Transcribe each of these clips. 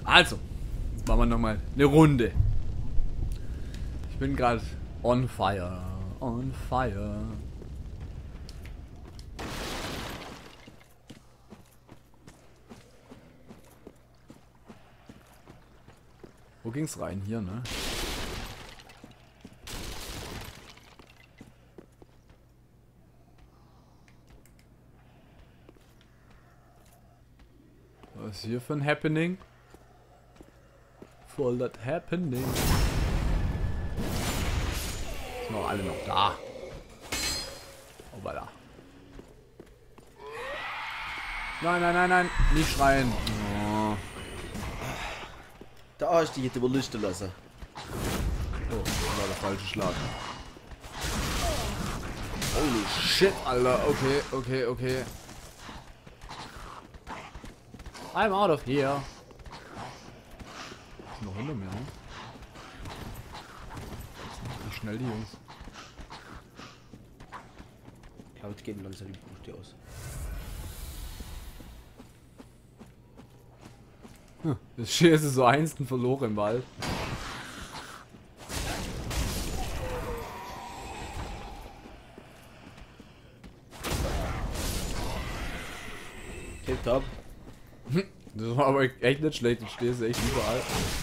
Also, jetzt machen wir nochmal eine Runde. Ich bin gerade on fire. On fire. Wo ging's rein? Hier, ne? Was ist hier für ein Happening? Voll that happening. Sind noch alle noch da. Oh, da. Nein, nein, nein, nein. Nicht schreien. Oh. Da hast du dich jetzt überlisten lassen. Oh, das war der falsche Schlag. Holy shit, Alter. Okay, okay, okay. I'm out of here. Ist noch hinter mir, ne? Wie schnell die Jungs. Ich glaube, jetzt geben langsam die Punkte aus. Das Scheiße ist so einzeln verloren im Wald. Tipptopp. Das war aber echt nicht schlecht, du stehst echt überall.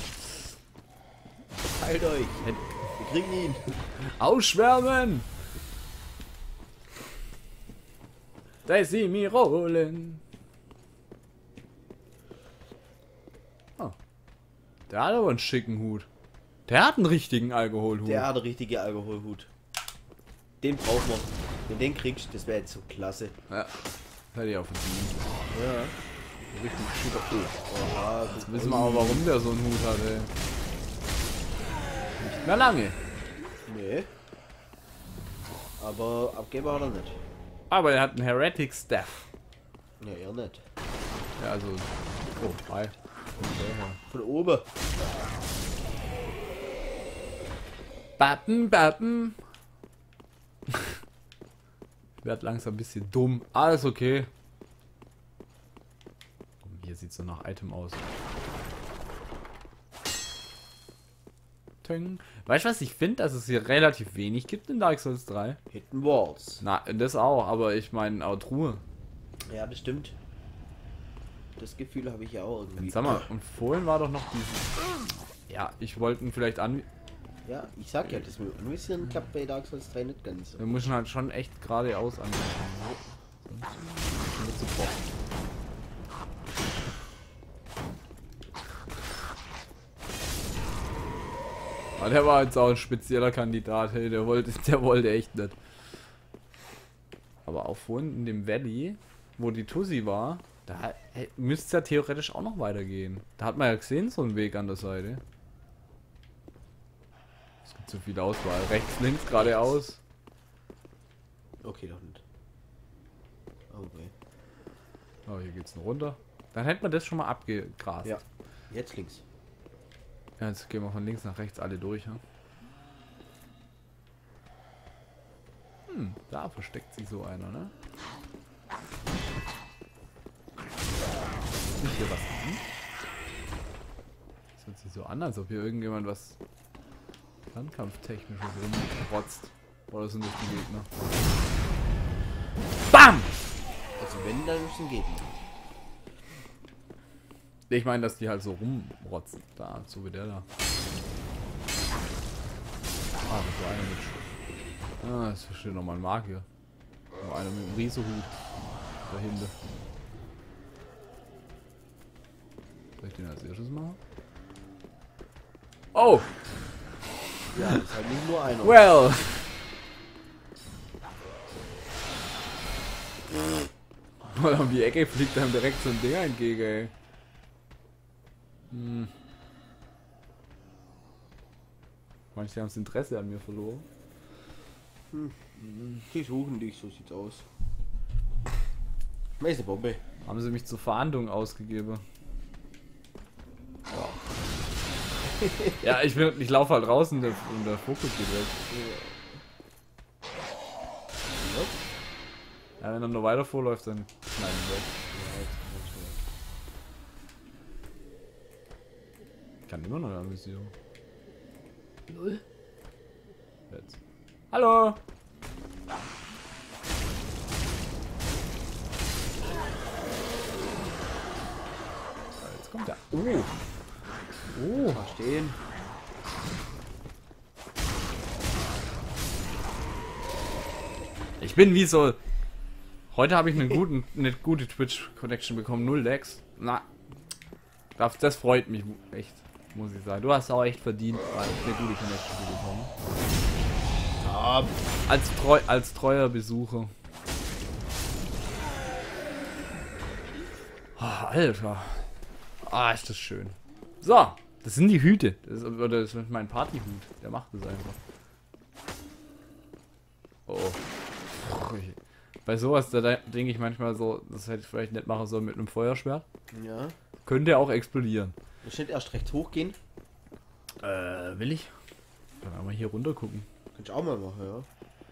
Heilt euch. Wir kriegen ihn. Ausschwärmen! They see me rolling. Oh. Der hat aber einen schicken Hut. Der hat einen richtigen Alkoholhut. Der hat einen richtigen Alkoholhut. Den brauchen wir. Wenn den kriegst, das wäre jetzt so klasse. Ja. Das hätte ich auch verdient. Ja. Richtig schicker Hut. Oha, Jetzt wissen wir aber, warum der so einen Hut hat, ey. Nicht mehr lange. Nee. Aber Abgeber hat er nicht. Aber er hat einen Heretic Staff. Ja, er nicht. Ja, also. Oh, hi. Von oben. Bappen, bappen. Ich werd langsam ein bisschen dumm. Alles okay. Hier sieht so nach Item aus. Ting. Weißt du was, ich finde, dass es hier relativ wenig gibt in Dark Souls 3. Hidden Walls. Na, das auch, aber ich meine auch Truhe. Ja, das stimmt. Das Gefühl habe ich ja auch irgendwie. Sag mal, und vorhin war doch noch dieses... Ja, ich wollte ihn vielleicht an... Ja, ich sag ja, das mit Anvisieren klappt bei Dark Souls 3 nicht ganz so. Wir müssen halt schon echt geradeaus anfangen. Sonst wird zu bocken. Aber der war jetzt auch ein spezieller Kandidat, hey, der wollte echt nicht. Aber auch vorhin in dem Valley, wo die Tussi war, da müsste es ja theoretisch auch noch weitergehen. Da hat man ja gesehen, so einen Weg an der Seite. Es gibt so viel Auswahl. Rechts, links, geradeaus. Okay, doch nicht. Okay. Oh, hier geht's noch runter. Dann hätte man das schon mal abgegrast. Ja, jetzt links. Ja, jetzt gehen wir von links nach rechts alle durch. Ja? Da versteckt sich so einer, ne? Ist hier was an? Das hört sich so an, als ob hier irgendjemand was Fernkampftechnisches rumrotzt. Oder sind das die Gegner? BAM! Also wenn, dann müssen Gegner. Ich meine, dass die halt so rumrotzen. Da, so wie der da. Ah, das war einer mit... Ah, das steht nochmal ein Magier. Noch einer mit einem Riesenhut. Dahinter. Soll ich den als erstes machen? Oh! Ja, das ist halt nicht nur einer. Well! Mal um die Ecke fliegt einem direkt so ein Ding entgegen, ey. Manche haben das Interesse an mir verloren. Die suchen dich, so sieht's aus. Schmeiß eine Bombe. Haben sie mich zur Verhandlung ausgegeben. Ja, ich laufe halt raus und der Fokus geht weg. Ja, wenn er nur weiter vorläuft, dann schneiden wir weg. kann immer noch analysieren. Null. Jetzt. Hallo! Jetzt kommt er. Oh, stehen. Ich bin wie so. Heute habe ich eine gute Twitch-Connection bekommen. 0 Lags. Na. Das freut mich echt, muss ich sagen. Du hast auch echt verdient, eine gute Connection zu bekommen. Ja. Als treuer Besucher. Oh, Alter. Ah, ist das schön. So, das sind die Hüte. Das ist mein Partyhut. Der macht das einfach. Oh. Bei sowas, da denke ich manchmal so, das hätte ich vielleicht nicht machen sollen mit einem Feuerschwert. Ja. Könnte auch explodieren. Ich nicht erst recht hochgehen. Will ich? Dann einmal hier runter gucken. Könnte ich auch mal machen, ja.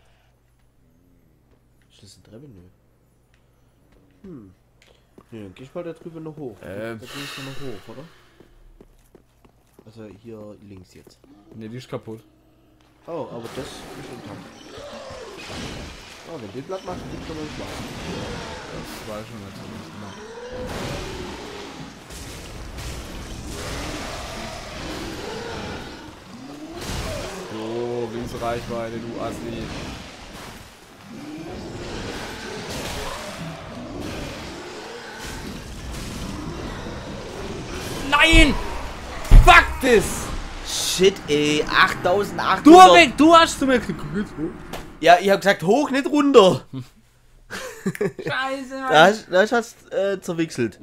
Ist das ein Treppe? Nö. Nee, dann geh ich mal da drüben noch hoch. Da geh ich noch hoch, oder? Also hier links jetzt. Ne, die ist kaputt. Oh, aber das ist intakt. Oh, wenn den Blatt macht, gibt schon mal Spaß. Das war schon natürlich, genau. So, Reichweite, du Assi. Nein! Fuck this! Shit, ey, 8800. Du hast zu mir geguckt. Ja, ich hab gesagt hoch, nicht runter. Scheiße, Mann. Da hast du zerwichselt.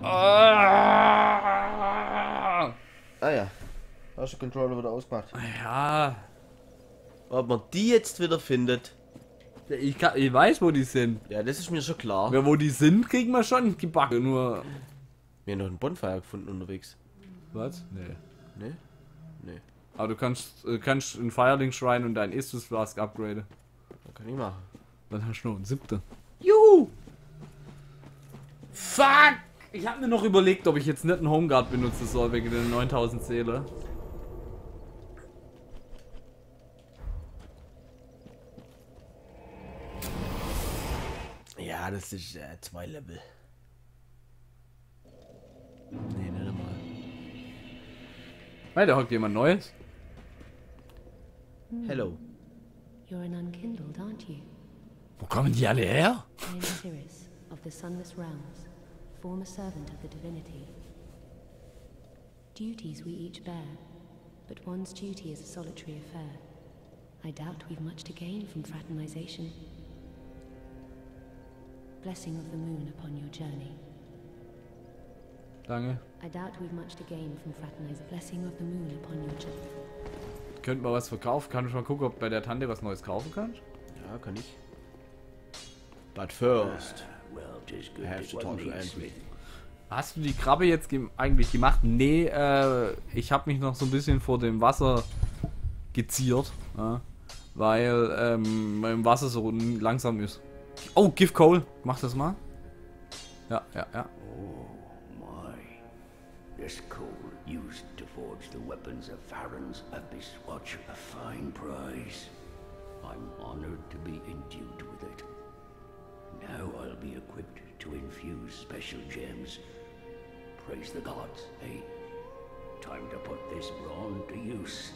Ah ja. Hast du den Controller wieder ausgemacht. ja. Ob man die jetzt wieder findet. Ich weiß, wo die sind. Ja, das ist mir schon klar. Ja, wo die sind, kriegen wir schon gebacken. Nur. Wir haben noch einen Bonfire gefunden unterwegs. Was? Nee. Ne? Nee. Aber du kannst einen Firelink Shrine und dein Estus Flask upgraden. Das kann ich machen. Dann hast du noch einen 7. Juhu! Fuck! Ich habe mir noch überlegt, ob ich jetzt nicht einen Homeguard benutzen soll wegen den 9000 Seele. Ja, das ist 2 Level. Nee, nicht einmal. Weil da hockt jemand Neues. Hello. You're an unkindled, aren't you? Wo kommen die alle her? I am Osiris, of the Sunless Realms, former servant of the divinity. Duties we each bear, but one's duty is a solitary affair. I doubt we've much to gain from fraternization. Blessing of the moon upon your journey. Danke. I doubt we've much to gain from fraternization. Blessing of the moon upon your journey. Könnt mal was verkaufen. Kann ich mal gucken, ob bei der Tante was Neues kaufen kannst? Ja, kann ich. But first, I have to talk to Andrew. Hast du die Krabbe jetzt eigentlich gemacht? Nee, ich habe mich noch so ein bisschen vor dem Wasser geziert, ja, weil mein Wasser so langsam ist. Oh, Give Coal, mach das mal. Ja. Oh my. This coal used to forge the weapons of Farron's Abyss Watch a fine prize. I'm honored to be endued with it. Now I'll be equipped to infuse special gems. Praise the gods, eh? Time to put this brawn to use.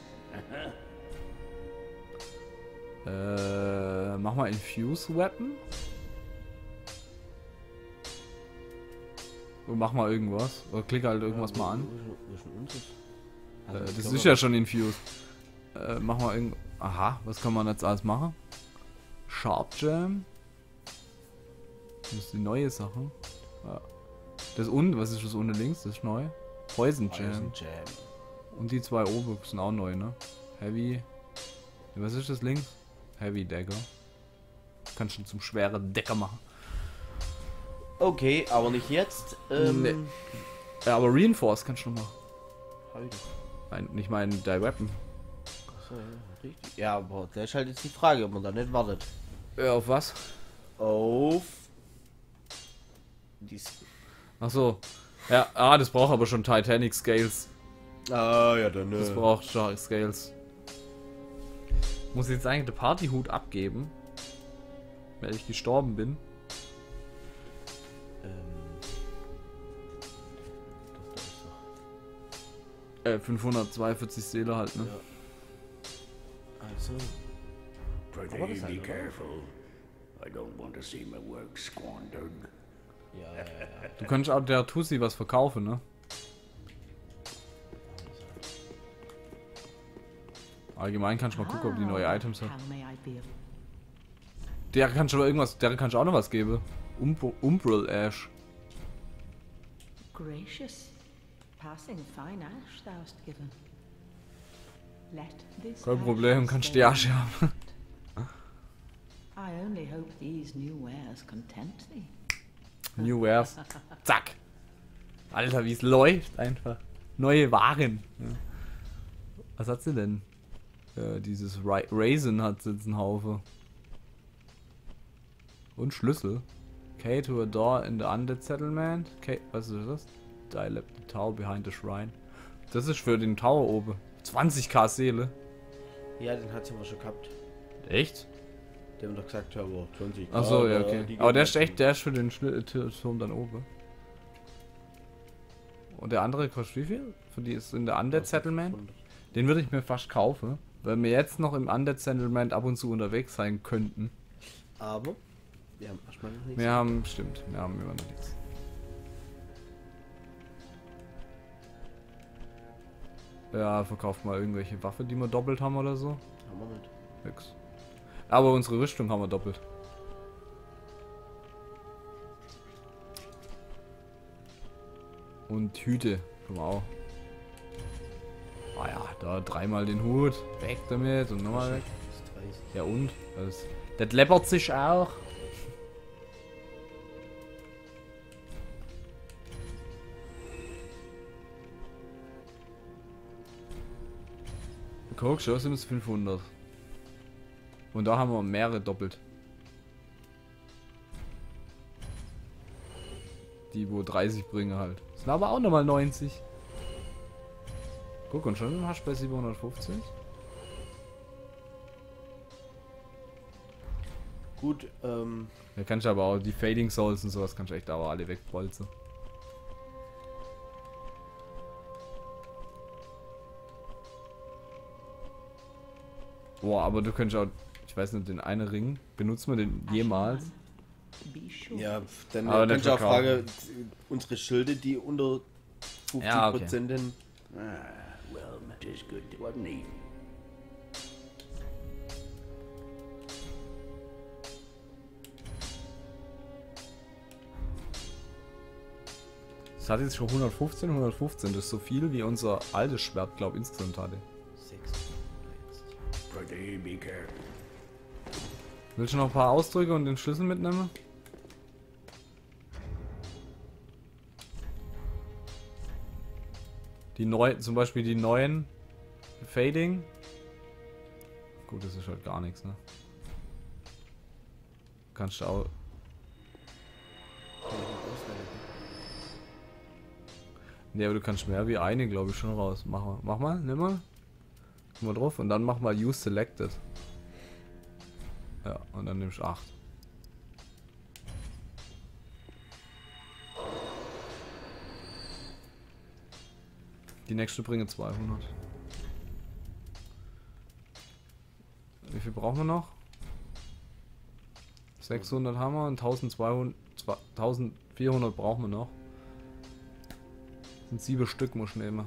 Mach mal Infuse Weapon. Und mach mal irgendwas. Oder klick halt irgendwas mal an. Das ist ja schon Infused. Mach mal irgend. Aha, was kann man jetzt alles machen? Sharp Jam. Das ist die neue Sache. Ja. Das unten, was ist das unten links? Das ist neu. Poison Jam. Und die 2 oben sind auch neu, ne? Heavy. Was ist das links? Heavy Dagger. Kannst du zum schweren Decker machen. Okay, aber nicht jetzt. Nee. Ja, aber Reinforce kannst du noch machen. Heute. Ich meine, dein Weapon. Achso, ja, richtig. Ja, aber das ist halt jetzt die Frage, ob man da nicht wartet. Auf was? Auf. Dies. Ach so. Ja, das braucht aber schon Titanic Scales. Ah, ja, dann. Das braucht starke Scales. Muss ich jetzt eigentlich den Partyhut abgeben? Weil ich gestorben bin. Doch, da ist doch. 542 Seele halt, ne? Ja. Also. Pretty be careful. I don't want to see my work squandered. Ja. Du könntest auch der Tussi was verkaufen, ne? Allgemein kannst du mal gucken, ob die neue Items hat. How may I be of Der kannst du aber irgendwas, der kannst du auch noch was geben. Umbral Ash. gracious? Passing fine ash thou hast given. Let this Kein ash Problem, kannst stay die Asche haben. I only hope these new wares content thee. New Wares. Zack. Alter, wie es läuft einfach. Neue Waren. Ja. Was hat sie denn? Dieses Raisin hat jetzt einen Haufen. Und Schlüssel. Key to a door in the undead settlement. Okay, was ist das? Dilap the tower behind the shrine. Das ist für den Tower oben. 20k Seele. Ja, den hat sie aber schon gehabt. Echt? Der haben doch gesagt, ja, aber 20. Achso, ja, okay. Aber der ist echt, der ist für den Turm dann oben. Und der andere kostet wie viel? Für die ist in der Undead Settlement. Den würde ich mir fast kaufen, weil wir jetzt noch im Undead Settlement ab und zu unterwegs sein könnten. Aber wir haben erstmal noch nichts. Wir haben, stimmt, wir haben immer noch nichts. Ja, verkauft mal irgendwelche Waffe, die wir doppelt haben oder so. Haben wir nicht. Nix. Aber unsere Rüstung haben wir doppelt. Und Hüte, können wir auch. Ah ja, da dreimal den Hut, weg damit und nochmal weg. Das ist 30. Ja und? Das läppert sich auch. Guck, schon sind es 500. Und da haben wir mehrere doppelt. Die wo 30 bringen halt. Das sind aber auch nochmal 90. Guck, und schon hast du bei 750. Gut, Da kannst du aber auch die Fading Souls und sowas kannst du echt aber alle wegbolzen. Boah, aber du könntest auch, ich weiß nicht, den einen Ring, benutzt man den jemals? Be sure. ja, dann Aber kannst du auch verkaufen. fragen, unsere Schilde, die unter 50% Ja, okay. denn. Well, it is good, wasn't he? Das hat jetzt schon 115, das ist so viel wie unser altes Schwert, glaube ich, insgesamt hatte. 6. Pretty be careful. Willst du noch ein paar Ausdrücke und den Schlüssel mitnehmen? Die neuen, zum Beispiel die neuen Fading. Gut, das ist halt gar nichts, ne? Kannst du auch. Ne, aber du kannst mehr wie eine, glaube ich, schon raus. Mach mal, nimm mal. Guck mal drauf und dann mach mal Use Selected. Ja, und dann nimmst du 8. Die nächste bringe 200. Wie viel brauchen wir noch? 600 haben wir und 1400 brauchen wir noch. Das sind 7 Stück, muss ich nehmen.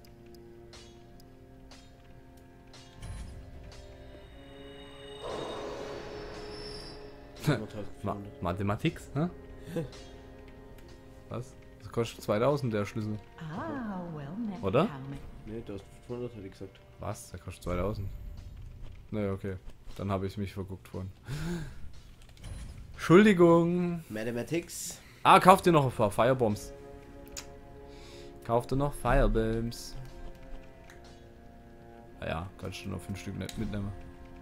Mathematik, hä? Was? Das kostet 2000 der Schlüssel. Ah, well met. Oder? How may- Ne, du hast 500, hätte ich gesagt. Was? Der kostet 2000. Naja, okay. Dann habe ich mich verguckt vorhin. Entschuldigung. Mathematics. Ah, kauf dir noch ein paar Firebombs. Kauf dir noch Firebombs. Ja, kannst du noch 5 Stück mitnehmen.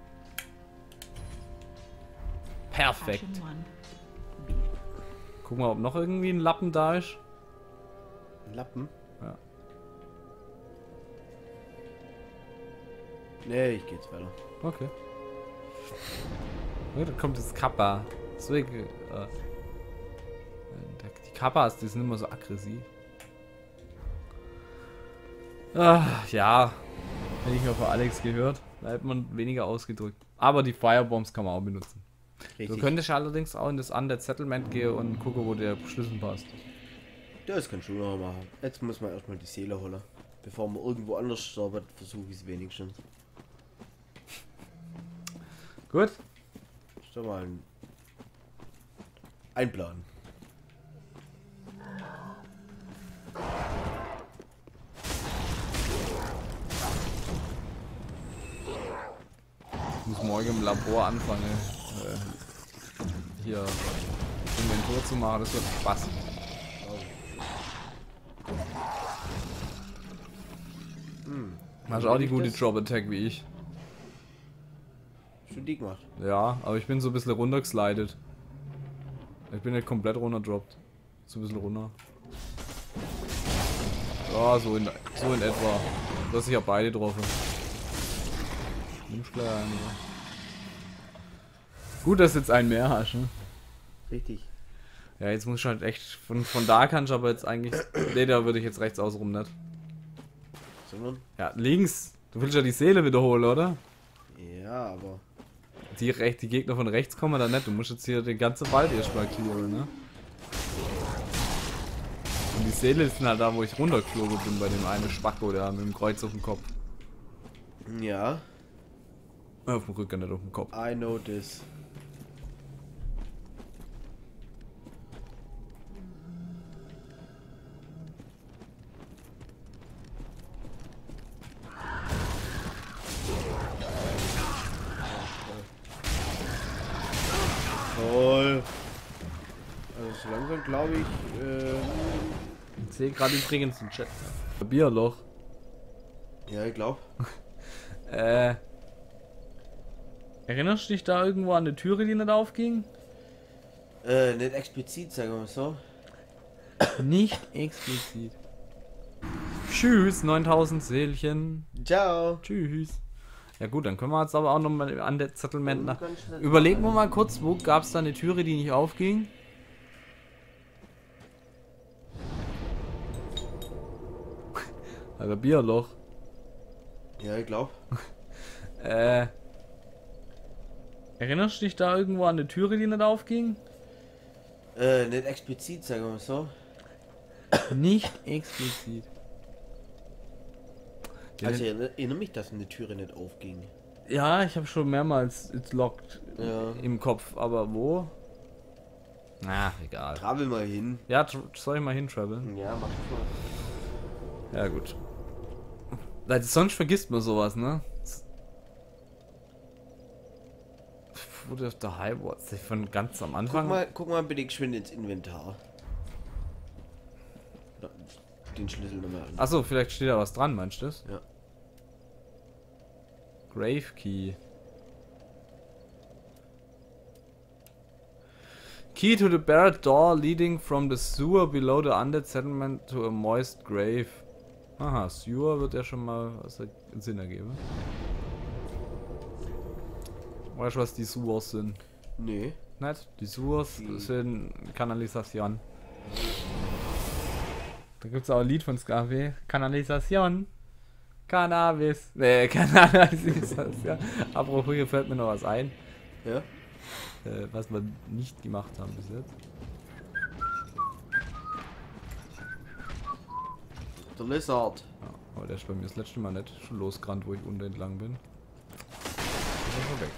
Perfekt. Passion one. Guck mal, ob noch irgendwie ein Lappen da ist. Ein Lappen. Nee, ich geh jetzt weiter. Okay. Ja, da kommt das Kappa. Deswegen, die Kappas, die sind immer so aggressiv. Ja. Hätte ich mal von Alex gehört. Da hätte man weniger ausgedrückt. Aber die Firebombs kann man auch benutzen. Richtig. Du könntest allerdings auch in das Undead Settlement gehen und gucken, wo der Schlüssel passt. Das kann schon noch machen. Jetzt muss man erstmal die Seele holen. Bevor man irgendwo anders stirbt, versuche ich es wenigstens. Gut. Ist doch mal ein Plan. Ich muss morgen im Labor anfangen, hier Inventur zu machen. Das wird Spaß. Machst auch die gute Drop-Attack wie ich. Schon die gemacht. Ja, aber ich bin so ein bisschen runtergeslidet. Ich bin nicht komplett runterdroppt. So ein bisschen runter. Ja, so in etwa. Du hast sich ja beide getroffen. Nimmst gleich einen, ja. Gut, dass du jetzt einen mehr hast, ne? Richtig. Ja, jetzt muss ich halt echt. Von da kannst du aber jetzt eigentlich. Ne, da würde ich jetzt rechts außenrum nicht. Sondern? Ja, links. Du willst ja die Seele wiederholen, oder? Ja, aber. Die Gegner von rechts kommen dann nicht. Du musst jetzt hier den ganzen Wald erst markieren, ne? Und die Seele ist halt da, wo ich runtergeflogen bin, bei dem einen Spacko, der mit dem Kreuz auf dem Kopf. Ja. Auf dem Rücken, nicht auf dem Kopf. I know this. Toll. Also so langsam glaube ich, Ich sehe gerade übrigens im Chat. Bierloch. ja, ich glaube. Erinnerst du dich da irgendwo an eine Türe, die nicht aufging? Nicht explizit, sagen wir mal so. Nicht explizit. Tschüss, 9000 Seelchen. Ciao. Tschüss. Ja gut, dann können wir jetzt aber auch nochmal an der Settlement nach. Ganz schnell. Überlegen wir mal kurz, wo gab es da eine Türe, die nicht aufging? Also Bierloch. Ja, ich glaube. Erinnerst du dich da irgendwo an eine Türe, die nicht aufging? Nicht explizit, sagen wir mal so. Nicht explizit. Also ich erinnere mich, dass eine Türe nicht aufging. Ja, ich habe schon mehrmals It's Locked Ja. im Kopf, aber wo? Na, egal. Travel mal hin. Ja, soll ich mal hintraveln? Ja, mach das mal. Ja, gut. Sonst vergisst man sowas, ne? Wurde auf der Highwatch von ganz am Anfang. Guck mal bitte geschwind ins Inventar. Den Schlüssel nochmal an. Achso, vielleicht steht da was dran, meinst du das? Ja. Grave Key. Key to the barred door leading from the sewer below the undead settlement to a moist grave. Aha, Sewer wird ja schon mal was Sinn ergeben. Weißt du, was die Sewers sind? Nee. Nicht? Die Sewers sind Kanalisation. Da gibt es auch ein Lied von Scarpe. Kanalisation. Cannabis. Nee, Kanalisation. Apropos, hier fällt mir noch was ein. Ja? Was wir nicht gemacht haben bis jetzt. Der Lizard. Ja, aber der ist bei mir das letzte Mal nicht schon losgerannt, wo ich unten entlang bin. Ist er weg.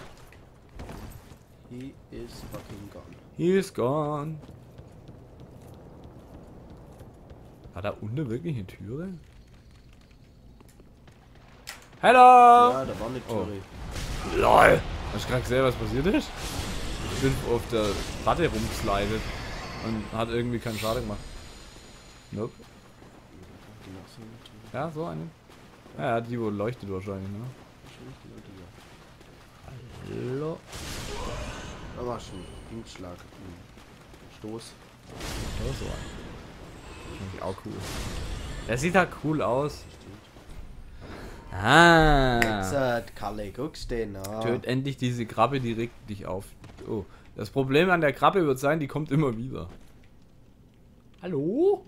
He is fucking gone. He is gone. Hat da unten wirklich eine Türe? Hallo! Ja, da war eine Türe. LOL! Hast du gerade gesehen, was passiert ist? Ich bin auf der Platte rumgeslidet und hat irgendwie keinen Schaden gemacht. Nope. Ja, so eine. Ja, die wo leuchtet wahrscheinlich, ne? Hallo. Da war schon Dienstschlag. Stoß. Ja, so ein. Finde ich auch cool. Der sieht halt cool aus. Jetzt, Kalle, guckst den an. Töt endlich diese Krabbe, die regt dich auf. Oh. Das Problem an der Krabbe wird sein, die kommt immer wieder. Hallo?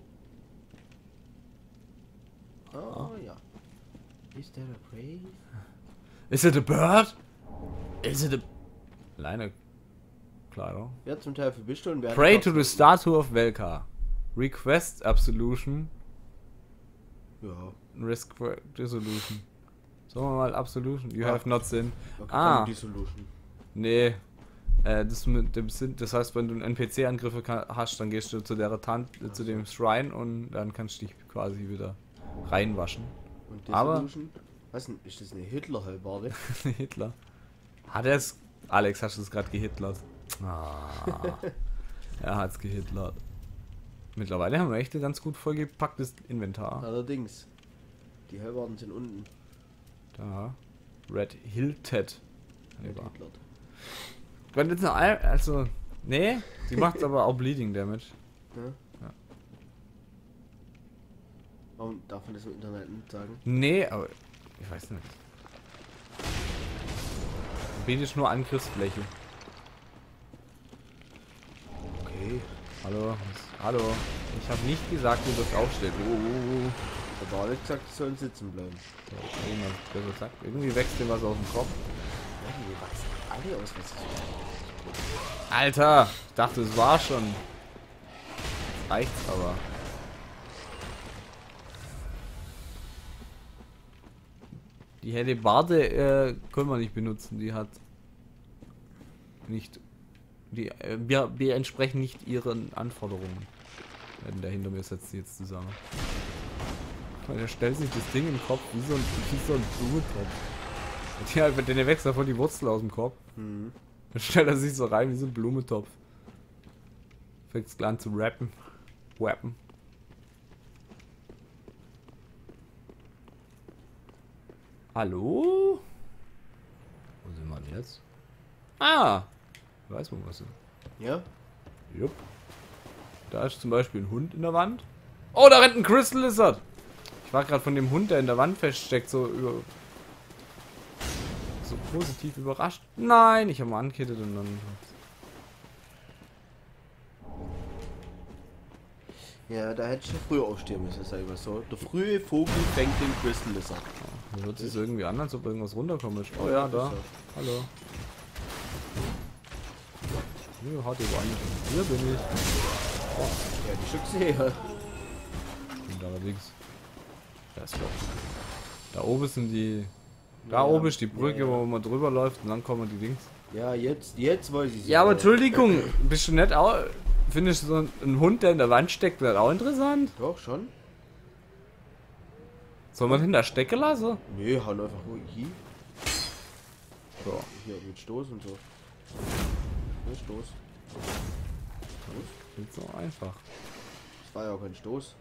Oh, ja. Is there a prey? Is it a bird? Is it a... Alleine. Klar, Wer zum Teil für bist du und wer... Pray to the statue of Velka. Request Absolution. Ja. Risk Dissolution. Sagen wir mal Absolution. You have not sinned. Okay, Ah. Dissolution. Nee. Das mit dem Sinn, das heißt, wenn du einen NPC-Angriffe hast, dann gehst du zu der zu dem Shrine und dann kannst du dich quasi wieder reinwaschen. Und Aber- Dissolution? Was denn? Ist das eine Hitler-Halbbarde? Hitler. Hat er es? Alex, hast du es gerade gehitlert? Ah. Er hat's gehitlert. Mittlerweile haben wir echt ein ganz gut vollgepacktes Inventar. Allerdings. Die Halbbarden sind unten. Da. Red Hilted. Gehitlert. Wenn jetzt noch ein, also, nee, die macht aber auch Bleeding Damage. Ja? Ja. Warum darf man das im Internet nicht sagen? Nee, aber ich weiß nicht. Bietet nur Angriffsfläche. Okay. Hallo, hallo. Ich habe nicht gesagt, du wirst aufstehen. Ich habe auch nicht gesagt, sie sollen sitzen bleiben. So, irgendwas besser gesagt. Irgendwie wächst dir was aus dem Kopf. Ja, die wachsen alle aus, was ist. Alter, ich dachte, es war schon. Jetzt reicht's aber. Die Hellebarde können wir nicht benutzen. Die hat nicht. Wir entsprechen nicht ihren Anforderungen. Wenn der hinter mir setzt sie jetzt zusammen. Und er stellt sich das Ding im Kopf wie so ein Blumentopf. Ja, der wächst davon die Wurzel aus dem Kopf. Mhm. Dann stellt er sich so rein wie so ein Blumentopf. Fängt's an zu rappen. Wappen. Hallo? Wo sind wir denn jetzt? Ah! Ich weiß, wo wir sind. Ja? Jupp. Da ist zum Beispiel ein Hund in der Wand. Oh, da rennt ein Crystal Lizard! Ich war gerade von dem Hund, der in der Wand feststeckt, so positiv überrascht. Nein, ich habe mal angekittet und dann... Ja, da hätte ich früher aufstehen müssen, sag ich mal so. Der frühe Vogel fängt den Crystal Lizard. Mir hört sich irgendwie an, als ob irgendwas runterkommt. Oh ja, da. Hallo. Hier hat ihr woanders. Hier bin ich. Ja, die Schüchse her. Und allerdings. Da ist doch. Da oben sind die. Da Ja, oben ist die Brücke, ja, ja. wo man drüber läuft und dann kommen die Dings. Ja, jetzt weiß ich Ja, aber Entschuldigung, bist du nicht auch. Findest du so einen Hund, der in der Wand steckt, wäre auch interessant? Doch, schon. Soll man den da stecken lassen? Nee, hauen einfach nur hier. So. Hier mit Stoß und so. Ja, Stoß. Nicht so einfach. Das war ja auch kein Stoß.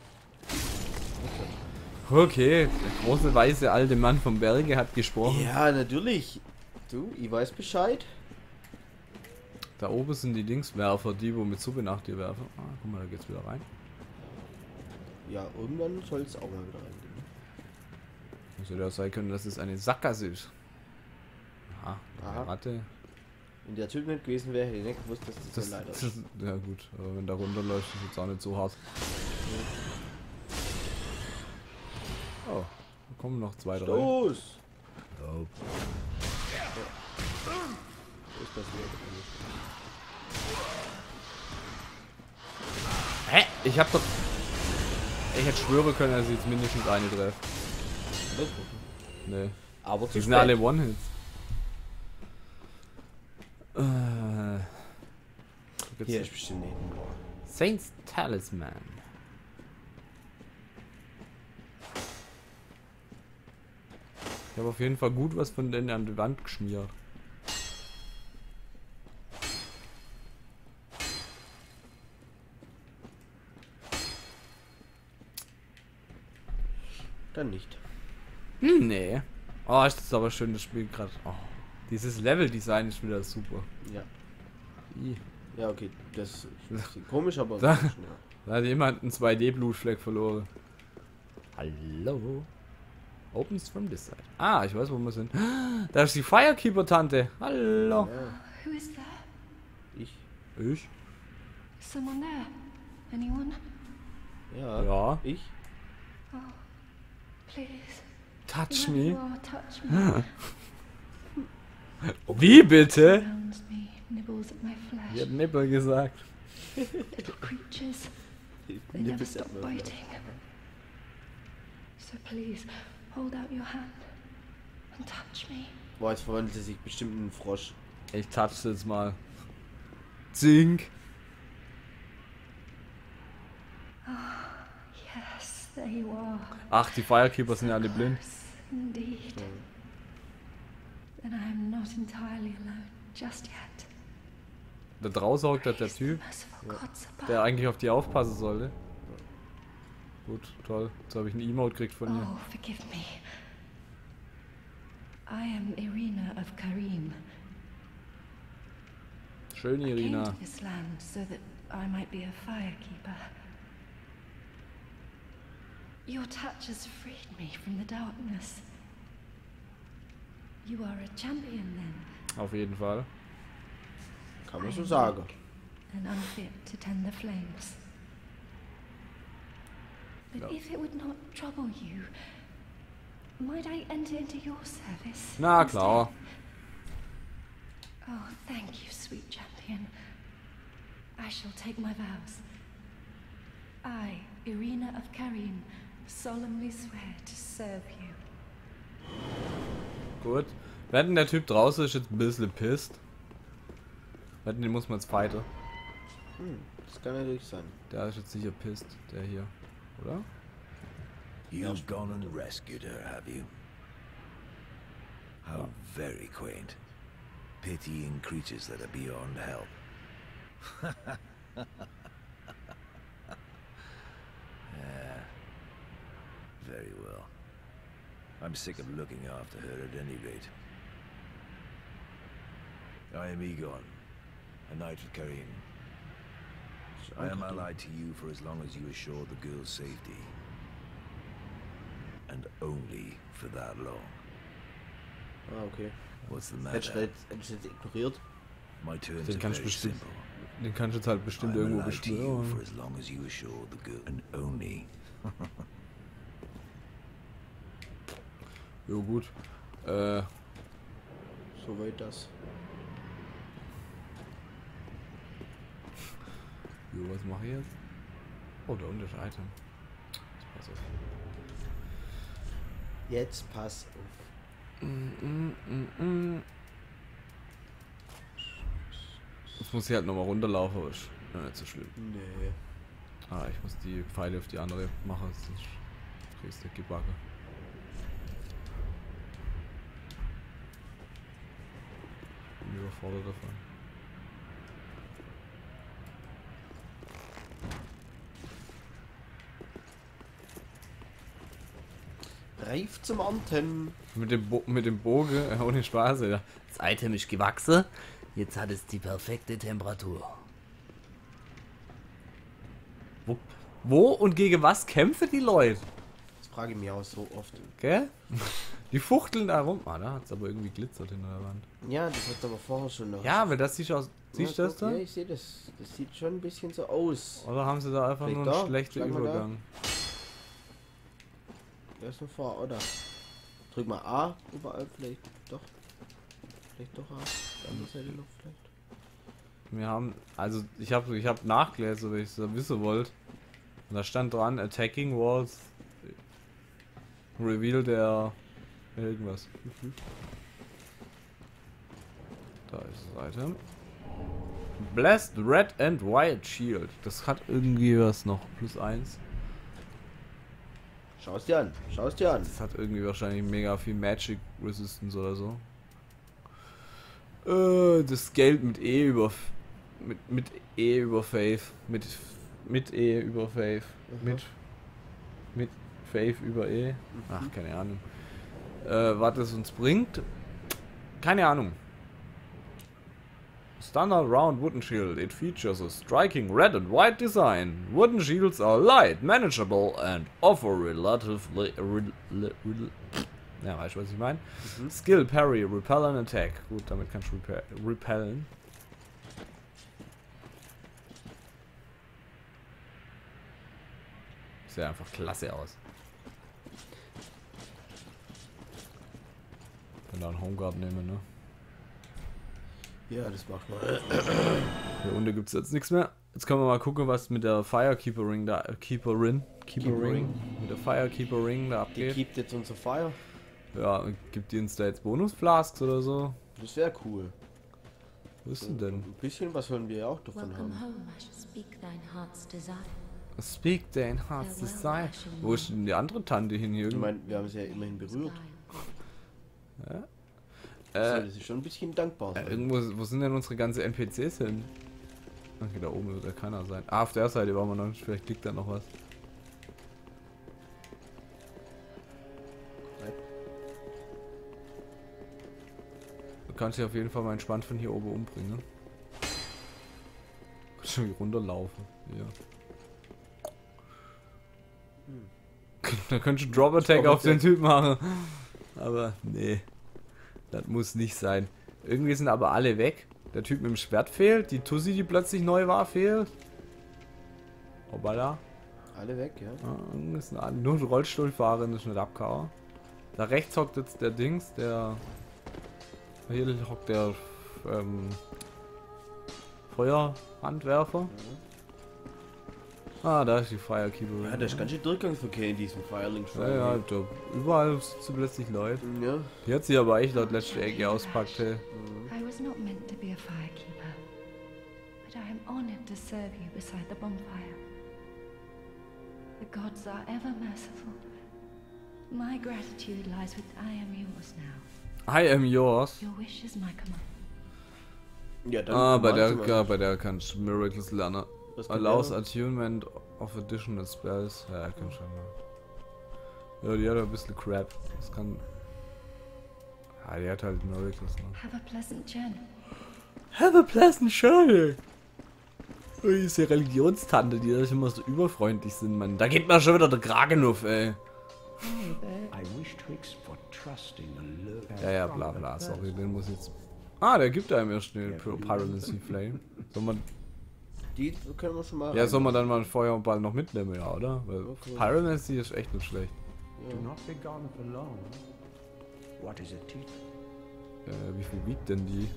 Okay, der große weiße alte Mann vom Berge hat gesprochen. Ja, natürlich. Du, ich weiß Bescheid. Da oben sind die Dingswerfer, die wo mit Suppe nach dir werfen. Ah, guck mal, da geht's wieder rein. Ja, irgendwann soll es auch mal wieder reingehen. Muss ja sein können, dass es eine Sackgasse ist. Aha, Aha. eine Ratte. Wenn der Typ nicht gewesen wäre, hätte ich nicht gewusst, dass das so leider ist. Ja gut, aber wenn da runterläuft, ist jetzt auch nicht so hart. Oh, da kommen noch 2, 3. Stoß! Oh. So ist das wieder. Hä? Ich hab doch... Ich hätte schwören können, dass ich jetzt mindestens eine treffe. Nee. Aber Die zu sind spät. alle One-Hits. Hier ist bestimmt nicht. Saints Talisman. Ich habe auf jeden Fall gut was von denen an die Wand geschmiert. Dann nicht. Nee. Oh, ist das aber schön, das Spiel gerade. Oh, dieses Level-Design ist wieder super. Ja. Ih. Ja, okay. Das ist ein bisschen komisch, aber. Da- Ja. Da hat jemand einen 2D-Blutfleck verloren. Hallo? Opens from this side. Ah, ich weiß, wo wir sind. Da ist die Firekeeper-Tante. Hallo. Ja, Who is there? ich. Ich? Someone there? Anyone? Ja. Ja. Ich. Please. Touch Whoever you me. are, touch me. Wie bitte? Surrounds me, nibbles at my Ich flesh. hab Nippel gesagt. Little creatures. They never stop biting. So please, hold out your hand and touch me. Boah, jetzt verwandelt sie sich bestimmt in einen Frosch. Ich touch jetzt mal. Zink. Yes, there you are. Ach, die Firekeeper sind ja alle blind. Close, indeed. Then I am not entirely alone just yet. Da draußen hockt der Praise the Typ, merciful gods above. der eigentlich auf die aufpassen sollte. Gut, toll. Jetzt habe ich ein Emote gekriegt von ihr. Oh, forgive me. I am Irina of Karim. Schön, I came Irina. to this land so that I might be a firekeeper. Your touch has freed me from the darkness. You are a champion then, Auf jeden Fall. Kann man so sagen. and unfit to tend the flames. But No. if it would not trouble you, might I enter into your service? Na instead? klar. Oh, thank you, sweet champion. I shall take my vows. I, Irina of Karim, solemnly swear to serve you. Gut. Wenn der Typ draußen ist, jetzt ein bisschen pisst. Wenn den muss man jetzt fighten. Das kann natürlich sein. Der ist jetzt sicher pisst, der hier. Oder? You've gone and rescued her, have you? How very quaint. Pitying creatures that are beyond help. Yeah. Very well. I'm sick of looking after her at any rate. I am Egon, a knight of Karim. I am allied to you for as long as you assure the girl's safety. And only for that long. Ah, okay. What's the Hätte matter? ich jetzt ignoriert. My terms Den are kannst du very bestimmt, simple. den kannst du jetzt halt bestimmt I'm irgendwo allied to you for beschwören. as long as you assure the girl and only. Jo gut. Soweit das. Jo, was mache ich jetzt? Oh, da unten ist ein Item. Pass auf. Jetzt pass auf. Jetzt muss ich halt nochmal runterlaufen, aber ist ja nicht so schlimm. Nee. Ah, ich muss die Pfeile auf die andere machen, sonst kriegst du Gebacke. Bin überfordert davon. Reif zum Ernten. Mit dem Bogen, ohne Spaß, ja. Das Item ist gewachsen, jetzt hat es die perfekte Temperatur. Wo und gegen was kämpfen die Leute? Das frage ich mich auch so oft. Gell? Die fuchteln da rum. Ah, da hat es aber irgendwie glitzert hinter der Wand. Ja, das hat aber vorher schon noch. Ja, aber das sieht aus. Siehst du ja, das da? Ja, ich sehe das. Das sieht schon ein bisschen so aus. Oder haben sie da einfach Vielleicht nur einen da? schlechten Schlag mal da. Übergang? Der ist noch vor, oder? Drück mal A überall, vielleicht doch. Vielleicht doch A. Die andere Seite noch vielleicht. Wir haben, also ich hab nachgelesen, weil ich es wissen wollte. Und da stand dran, Attacking Walls Reveal der irgendwas. Da ist das Item. Blessed Red and White Shield. Das hat irgendwie was noch. +1. Schau es dir an. Schau es dir an. Das hat irgendwie wahrscheinlich mega viel Magic Resistance oder so. Das Geld mit E über mit E über Faith. Mit E über Faith. Mit Faith über E. Ach, keine Ahnung. Was das uns bringt? Keine Ahnung. Standard round wooden shield. It features a striking red and white design. Wooden shields are light, manageable and offer relatively... ja, weißt du, was ich meine? Skill, Parry, Repel and Attack. Gut, damit kannst du repellen. Sieht einfach klasse aus. Wenn da einen Homeguard nehme, ne? Ja, das macht man. Hier unten gibt es jetzt nichts mehr. Jetzt können wir mal gucken, was mit der Firekeeper Ring da. Keeper Ring. Mit der Firekeeper Ring da Die abgeht. keept jetzt unser Fire. Ja, gibt die uns da jetzt Bonus-Flasks oder so? Das wäre cool. Wo ist denn? Ein bisschen was sollen wir ja auch davon Welcome haben. home, I shall speak thine heart's desire. Speak dein Heart's Desire. Wo ist denn die andere Tante hin hier? Ich meine, wir haben sie ja immerhin berührt. Das ist schon ein bisschen dankbar sein. Irgendwo, wo sind denn unsere ganzen NPCs hin? Okay, da oben wird ja keiner sein. Ah, auf der Seite waren wir noch nicht. Vielleicht liegt da noch was. Du kannst dich auf jeden Fall mal entspannt von hier oben umbringen. Ne? Kannst schon wieder runterlaufen. Ja. Da könntest du Drop Attack auf den Typ machen. Aber nee. Das muss nicht sein. Irgendwie sind aber alle weg. Der Typ mit dem Schwert fehlt. Die Tussi, die plötzlich neu war, fehlt. Hoppala. Alle weg, ja. Ja, ist nur Rollstuhlfahrer, das ist nicht abgehauen. Da rechts hockt jetzt der Dings, der... Hier hockt der Feuerhandwerfer. Ah, da ist die Firekeeper. Ja, da ist ganz schön Durchgangsverkehr in diesem Firelink schon. Ja, ja, da überall sitzen plötzlich Leute. Ja. Die hat sich aber echt laut letzte Ecke auspackt, hey. I was not meant to be a firekeeper, but I am honored to serve you beside the bonfire. The gods are ever merciful. My gratitude lies with I am yours now. I am yours. Your wish is my command. Ja, dann Ah, bei gemeinsam. der kannst du Miracles lernen. Was kann Allows der? attunement of additional spells. Ja, kann schon mal. Ja, die hat ein bisschen Crap. Das kann... Ja, die hat halt Miracles, ne? Have a pleasant journey. Have a pleasant journey. Diese Religionstante, die das immer so überfreundlich sind, Mann. Da geht mir schon wieder der Kragen auf, ey. I wish twixt for trusting a Ja, ja, bla bla, sorry, den muss jetzt... Ah, der gibt einem erst eine Pyromancy Flame. Soll man... Die können wir schon mal. Ja, soll man dann mal einen Feuerball noch mitnehmen, ja, oder? Weil Okay. Pyromancy ist echt nicht schlecht. Do not be gone for long. What is it, teeth? Wie viel wiegt denn die?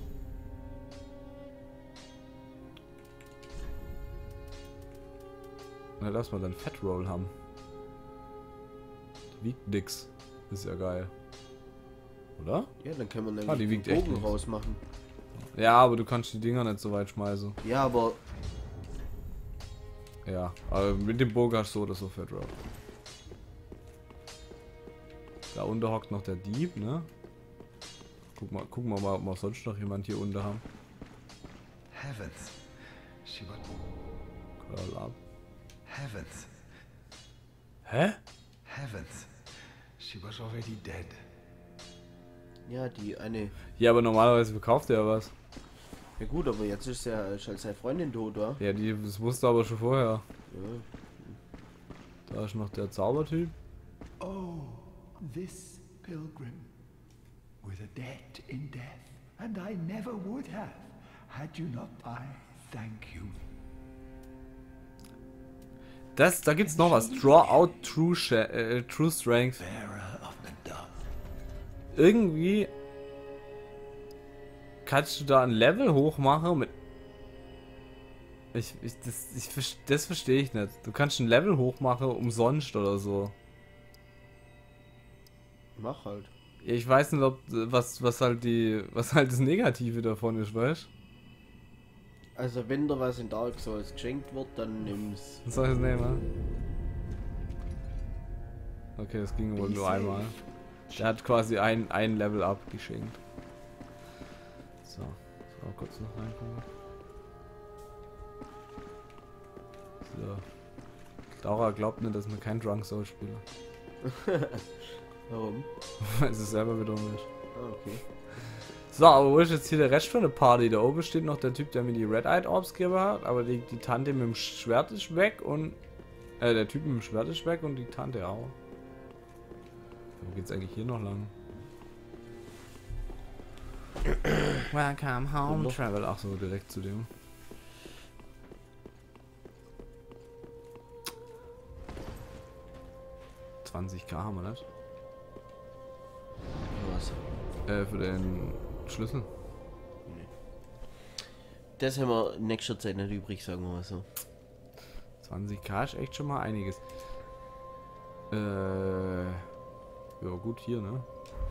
Na, lass mal dann Fat Roll haben. Die wiegt nix. Ist ja geil. Oder? Ja, dann können wir nämlich die wiegt den echt Bogen nichts. rausmachen. Ja, aber du kannst die Dinger nicht so weit schmeißen. Ja, aber Ja, aber mit dem Bogen hast du so oder so Fat Roll. Da unten hockt noch der Dieb, ne? Gucken wir mal, ob wir sonst noch jemand hier unten haben. Heavens. She was... Call ab. Heavens. Hä? Heavens. She was already dead. ja, die eine. Ja, aber normalerweise verkauft er ja was. Ja gut, aber jetzt ist ja ist halt seine Freundin tot, oder? Ja, das wusste aber schon vorher. Ja. Da ist noch der Zaubertyp. Oh, this pilgrim, with a debt in death, and I never would have, had you not. I thank you. Da gibt's noch was. Draw out True Strength. Bearer of the dove. Irgendwie kannst du da ein Level hochmachen mit... Das verstehe ich nicht. Du kannst ein Level hochmachen umsonst oder so. Mach halt. Ja, ich weiß nicht, ob was halt das Negative davon ist, weißt du? Also wenn dir was in Dark Souls geschenkt wird, dann nimm's. Was soll ich das nehmen? Okay, das ging wohl nur einmal. Der hat quasi ein Level up geschenkt. So, mal kurz noch reingucken. So. Laura glaubt nicht, dass wir kein Drunk Soul spielen. Warum? Weil sie selber wieder nicht. Ah, okay. So, aber wo ist jetzt hier der Rest von der Party? Da oben steht noch der Typ, der mir die Red-Eyed Orbs gegeben hat, aber die Tante mit dem Schwert ist weg und... der Typ mit dem Schwert ist weg und die Tante auch. Wo geht's eigentlich hier noch lang? Welcome home, travel. Ach so, direkt zu dem. $20.000 haben wir nicht. Was? Für den Schlüssel. Nee. Das haben wir in nächster Zeit nicht übrig, sagen wir mal so. 20.000 ist echt schon mal einiges. Ja gut, hier, ne?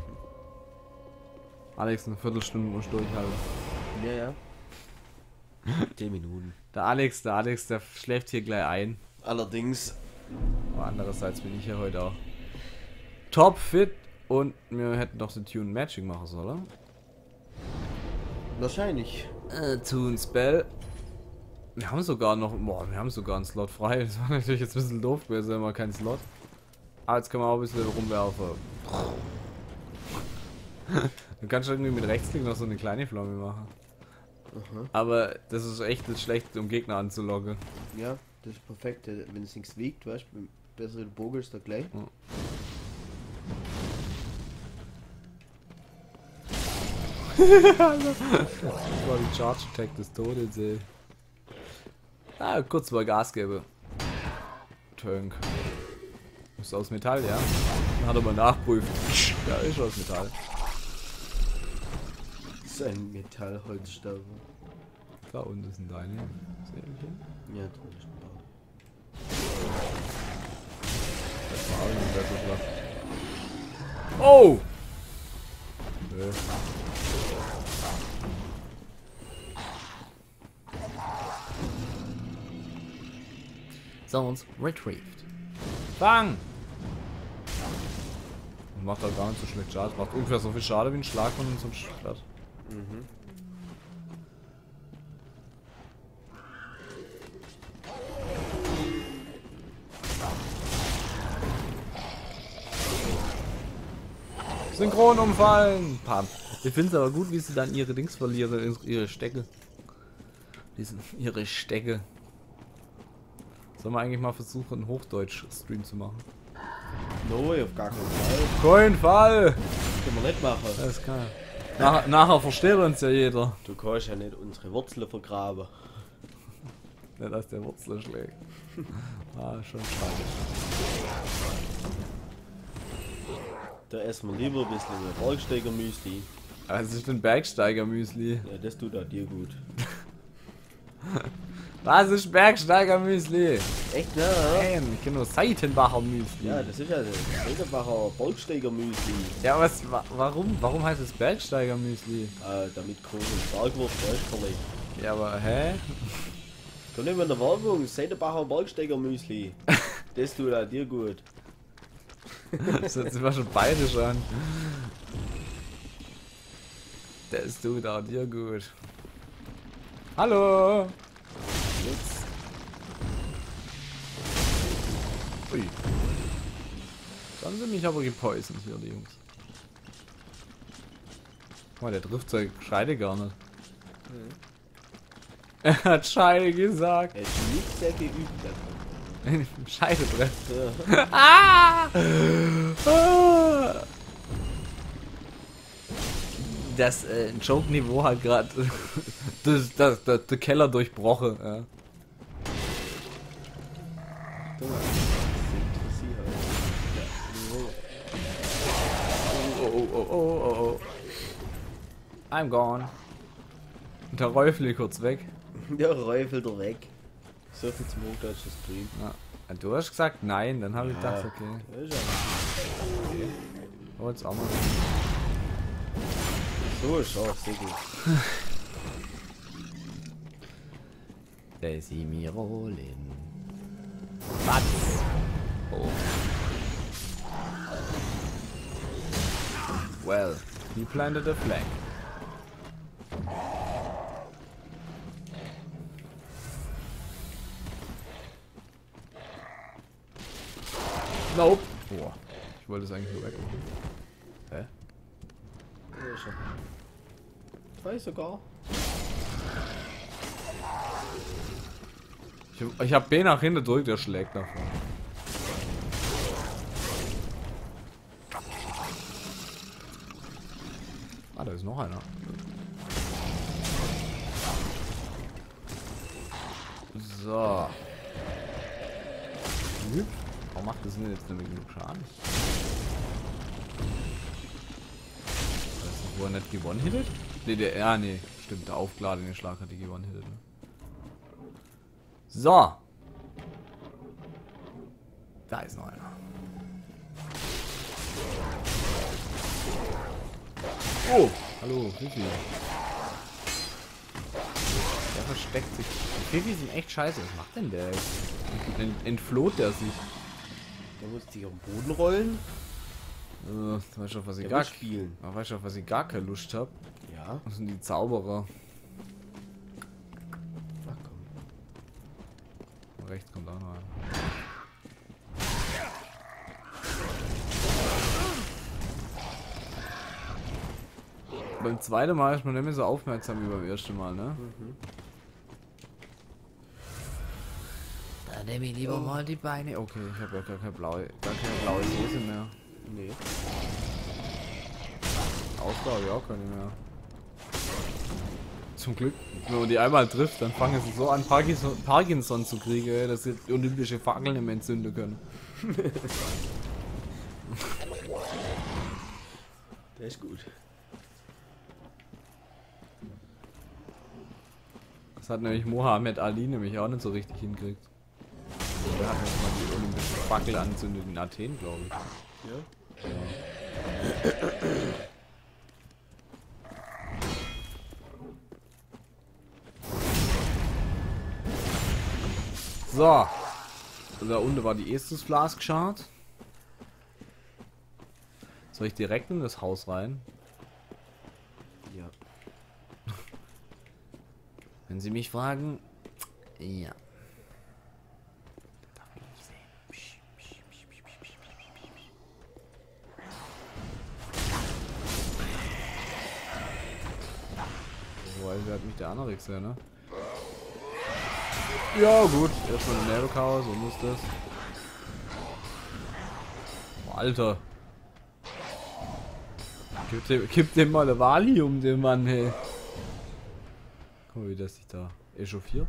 Alex, eine Viertelstunde muss durchhalten. Ja, ja. 10 Minuten. Der Alex, der schläft hier gleich ein. Allerdings. Aber andererseits bin ich ja heute auch top fit und wir hätten doch den Tune Magic machen sollen. Wahrscheinlich. Tune Spell. Wir haben sogar noch, wir haben sogar einen Slot frei. Das war natürlich jetzt ein bisschen doof gewesen, wenn wir keinen Slot. Aber jetzt können wir auch ein bisschen rumwerfen. Du kannst irgendwie mit Rechtsklick noch so eine kleine Flamme machen. Aha. Aber das ist echt nicht schlecht, um Gegner anzuloggen. Ja, das ist perfekt. Wenn es nichts wiegt, weißt du, besser der Bogen ist da gleich. Ja. Das war die Charge Attack des Todes, ey. Ah, kurz mal Gas geben. Tönk. Ist aus Metall, ja? Dann hat er mal nachprüfen. Ja, ist aus Metall. Das ist ein Metallholzstab. Da unten sind deine Säbelchen. Ja, da ist ein paar. Das war auch nicht besser Platz. Oh! Nö. Sounds retrieved. Bang! Macht halt gar nicht so schlecht Schaden. Macht ungefähr so viel Schaden wie ein Schlag von unserem Schwert. Mhm. Synchron umfallen! Pam. Ich finde es aber gut, wie sie dann ihre Dings verlieren, ihre Stecke. Ihre Stecke. Sollen wir eigentlich mal versuchen, einen Hochdeutsch-Stream zu machen? No, auf gar keinen Fall. Kein Fall! Können wir nicht machen. Das kann. Nachher versteht uns ja jeder. Du kannst ja nicht unsere Wurzeln vergraben. Nicht, dass der Wurzel schlägt. Ah, schon schade. Da essen wir lieber ein bisschen Bergsteiger-Müsli. Also ich bin Bergsteiger-Müsli. Ja, das tut auch dir gut. Was ist Bergsteiger-Müsli? Echt, ne? Nein, ich kenne nur Seitenbacher-Müsli. Ja, das ist ja das Seitenbacher Bergsteiger-Müsli. Ja, was, warum heißt es Bergsteiger-Müsli? Damit Kohl und Bergwurst verlegt. Ja, aber hä? Kommt immer in der Werbung, Seitenbacher Bergsteiger-Müsli. Das tut auch dir gut. Das hört sich mal schon bayerisch an. Das tut auch dir gut. Hallo! Jetzt. Ui. Jetzt haben sie mich aber gepoisont hier, die Jungs. Guck mal, der trifft seine Scheide gar nicht. Er hat Scheide gesagt. Er ist nicht sehr geübt davon. Scheide treffen. Ja. Ah! Das Joke-Niveau hat gerade der Keller durchbrochen. Ja. Oh. I'm gone. Und der Räufel kurz weg. Der Räufel da weg. So viel zum hochdeutschen Stream. Ja. Du hast gesagt nein, dann habe ich gedacht, okay. Ja, ist ja Okay. Oh, jetzt auch mal. so ist auch sehr gut. They see me rolling. Was? Oh. Well, he planted a flag. Nope. Boah. Ich wollte es eigentlich nur wegmachen. Hä? Ja, ist ja. 3 sogar. Ich hab B nach hinten gedrückt, der schlägt davon. Ah, da ist noch einer. So. Warum macht das denn jetzt nämlich genug Schaden? Weiß nicht, wo er nicht gewonnen hittet? Ne, nee, stimmt, der aufgeladene Schlag hat die gewonnen hittet. Ne? So. Da ist noch einer. Oh, hallo, Fifi. Der versteckt sich. Die Fifi sind echt scheiße. Was macht denn der? Entfloht der sich? Der muss sich auf den Boden rollen. Weißt du, auf was ich Der gar will spielen. Weißt du, auf was ich gar keine Lust habe? Ja. Das sind die Zauberer. Ach komm. Rechts kommt auch noch einer. Beim zweiten Mal ist man nicht mehr so aufmerksam wie beim ersten Mal, ne? Mhm. Dann nehme ich lieber mal die Beine. Okay, ich habe ja gar keine blaue Soße mehr. Nee. Ausdauer ja auch keine mehr. Zum Glück, wenn man die einmal trifft, dann fangen sie so an Parkinson zu kriegen, dass sie olympische Fackeln im entzünden können. Der ist gut. Das hat nämlich Mohammed Ali nämlich auch nicht so richtig hinkriegt. Der hat nämlich mal die olympische Fackel anzündet in Athen, glaube ich. Ja? So. Da unten war die Estus Flask Shard. Soll ich direkt in das Haus rein? Ja. Wenn Sie mich fragen, ja. Darf ich nicht sehen. So, also hat mich der andere gesehen, ne? Ja gut, erstmal eine Nebelkauer, so muss das. Oh, Alter. Gib dem mal eine Valium, dem Mann, hey. Guck mal, wie das sich da echauffiert.